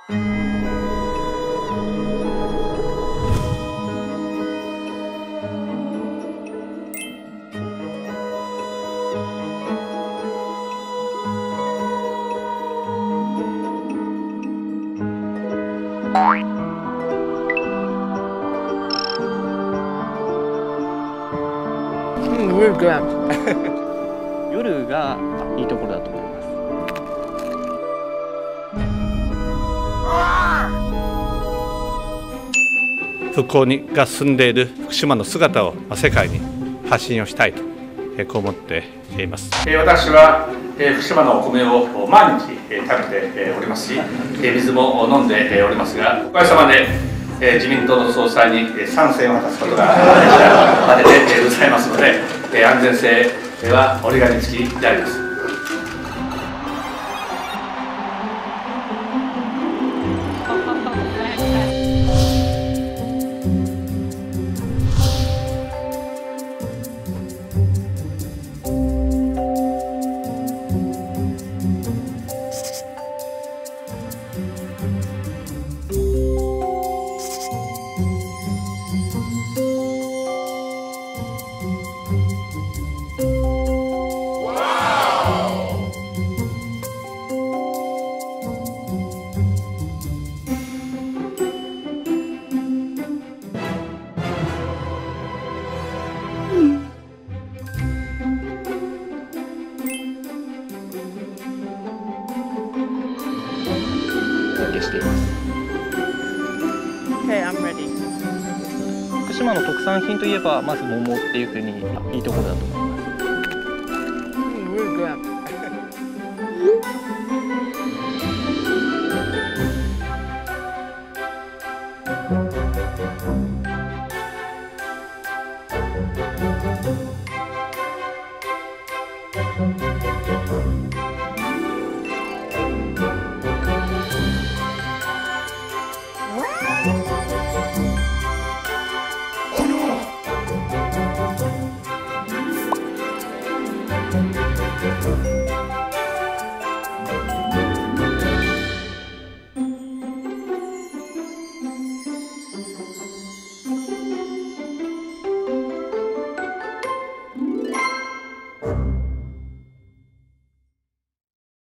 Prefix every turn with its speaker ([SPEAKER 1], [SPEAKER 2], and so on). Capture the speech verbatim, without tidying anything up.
[SPEAKER 1] 夜がいいところだと思います。
[SPEAKER 2] 復興にが進んでいる福島の姿を世界に発信をしたいとこう思っています。
[SPEAKER 3] 私は福島のお米を毎日食べておりますし、水も飲んでおりますが、おかげさまで自民党の総裁に参戦を果たすことができてございますので、安全性は折り紙付きであります。
[SPEAKER 1] しています。
[SPEAKER 4] Okay, I'm ready.
[SPEAKER 1] 福島の特産品といえばまず桃っていうふうにいいところだと思います。
[SPEAKER 4] Mm, really good.
[SPEAKER 5] Thank you.